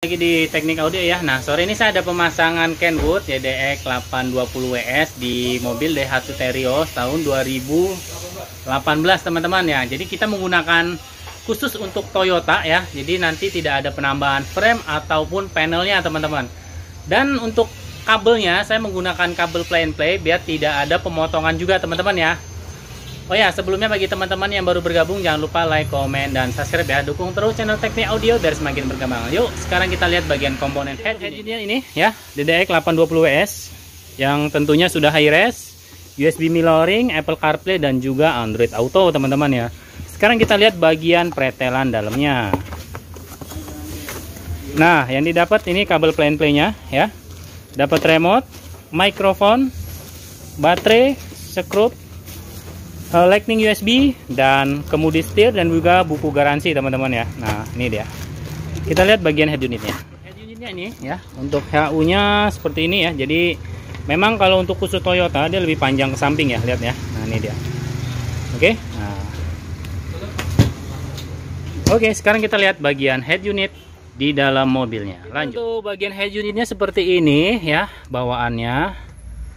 Lagi di Teknik Audio ya. Nah, sore ini saya ada pemasangan Kenwood YDX 820 WS di mobil Daihatsu Terios tahun 2018 teman-teman ya. Jadi kita menggunakan khusus untuk Toyota ya. Jadi nanti tidak ada penambahan frame ataupun panelnya teman-teman. Dan untuk kabelnya saya menggunakan kabel play and play biar tidak ada pemotongan juga teman-teman ya. Oh ya, sebelumnya bagi teman-teman yang baru bergabung jangan lupa like, komen, dan subscribe ya. Dukung terus channel Teknik Audio biar semakin berkembang. Yuk, sekarang kita lihat bagian komponen head unitnya ini ya, DDX 820 WS yang tentunya sudah high res, USB mirroring, Apple CarPlay dan juga Android Auto teman-teman ya. Sekarang kita lihat bagian pretelan dalamnya. Nah, yang didapat ini kabel play and play-nya ya. Dapat remote, mikrofon, baterai, skrup, Lightning USB dan kemudi setir dan juga buku garansi teman-teman ya. Nah ini dia, kita lihat bagian head unitnya. Head unitnya ini ya, untuk HU-nya seperti ini ya. Jadi memang kalau untuk khusus Toyota dia lebih panjang ke samping ya, lihat ya. Nah ini dia. Oke. Nah. Oke, sekarang kita lihat bagian head unit di dalam mobilnya. Lanjut. Untuk bagian head unitnya seperti ini ya bawaannya.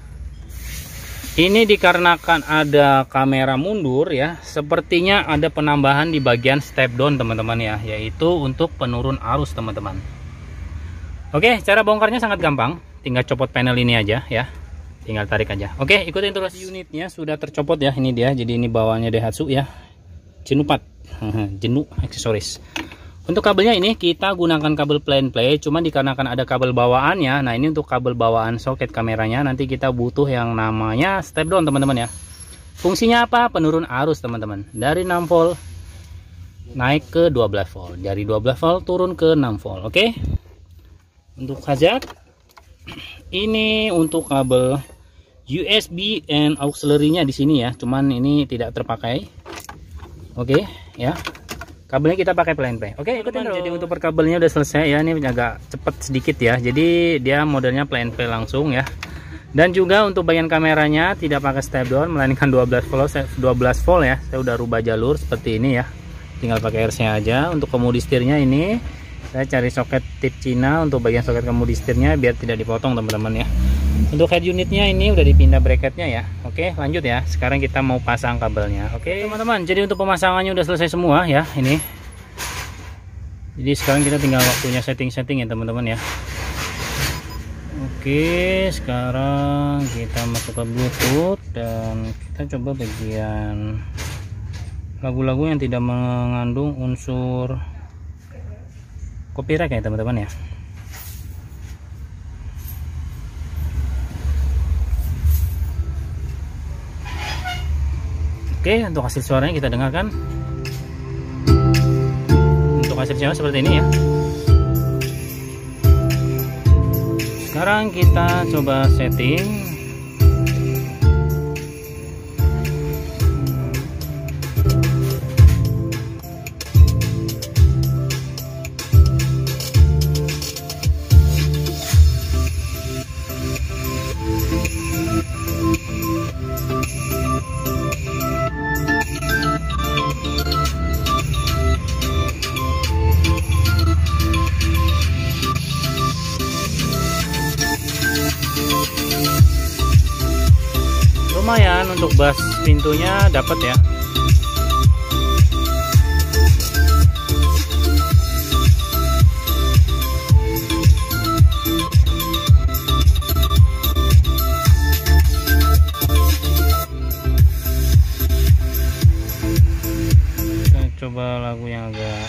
Ini dikarenakan ada kamera mundur ya, sepertinya ada penambahan di bagian step down teman-teman ya, yaitu untuk penurun arus teman-teman. Oke, cara bongkarnya sangat gampang, tinggal copot panel ini aja ya, tinggal tarik aja. Oke, ikutin terus. Unitnya sudah tercopot ya, ini dia. Jadi ini bawaannya Daihatsu ya, Jenupat, Jenu aksesoris. Untuk kabelnya ini kita gunakan kabel play and play, cuma dikarenakan ada kabel bawaannya. Nah ini untuk kabel bawaan soket kameranya, nanti kita butuh yang namanya step down teman-teman ya. Fungsinya apa? Penurun arus teman-teman, dari 6 volt naik ke 12 volt, dari 12 volt turun ke 6 volt. Oke. Untuk hazard ini untuk kabel USB and auxiliary-nya di sini ya, cuman ini tidak terpakai. Oke ya. Kabelnya kita pakai play and play. Oke, ikutin terus. Jadi untuk perkabelnya udah selesai ya. Ini agak cepet sedikit ya. Jadi dia modelnya play and play langsung ya. Dan juga untuk bagian kameranya tidak pakai step down, melainkan 12 volt ya. Saya udah rubah jalur seperti ini ya. Tinggal pakai RC aja. Untuk kemudi setirnya ini saya cari soket tip Cina untuk bagian soket kemudi setirnya biar tidak dipotong teman-teman ya. Untuk head unitnya ini udah dipindah bracketnya ya. Oke, lanjut ya. Sekarang kita mau pasang kabelnya. Oke teman-teman, jadi untuk pemasangannya udah selesai semua ya ini. Jadi sekarang kita tinggal waktunya setting-setting ya teman-teman ya. Oke, sekarang kita masuk ke Bluetooth dan kita coba bagian lagu-lagu yang tidak mengandung unsur copyright ya teman-teman ya. Oke, untuk hasil suaranya kita dengarkan. Untuk hasil suara seperti ini ya. Sekarang kita coba setting. Lumayan untuk bass pintunya dapat ya. Kita coba lagu yang agak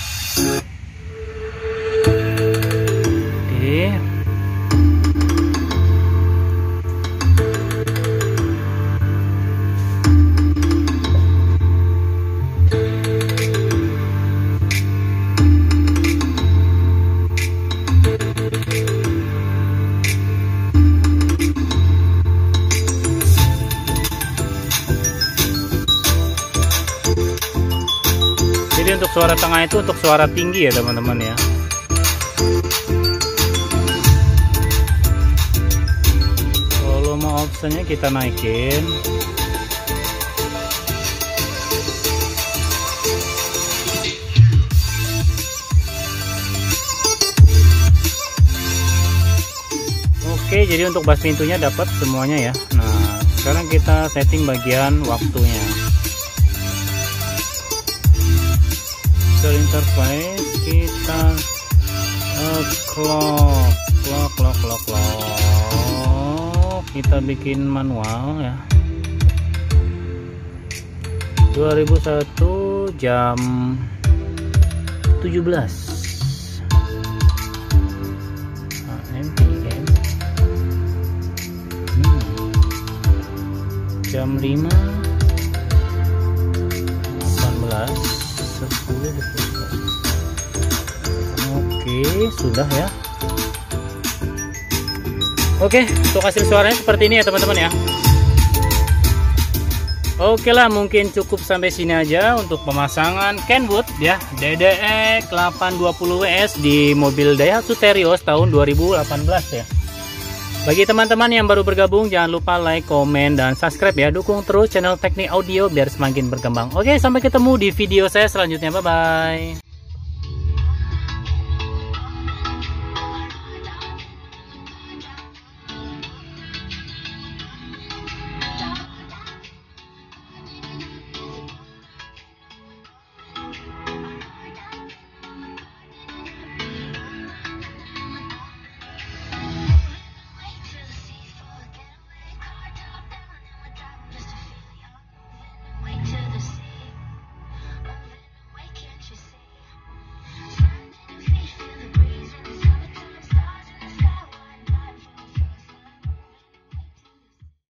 Jadi untuk suara tengah itu untuk suara tinggi ya teman-teman ya. Volume optionnya kita naikin. Oke, jadi untuk bas pintunya dapat semuanya ya. Nah, sekarang kita setting bagian waktunya. User interface kita clock. Kita bikin manual ya. 2001 jam 17. Jam 5 18 10 11. Oke, sudah ya. Oke, untuk hasil suaranya seperti ini ya teman-teman ya. Oke lah, mungkin cukup sampai sini aja untuk pemasangan Kenwood ya DDE 820WS di mobil Daihatsu Terios tahun 2018 ya. Bagi teman-teman yang baru bergabung, jangan lupa like, komen, dan subscribe ya. Dukung terus channel Teknik Audio biar semakin berkembang. Oke, sampai ketemu di video saya selanjutnya. Bye-bye.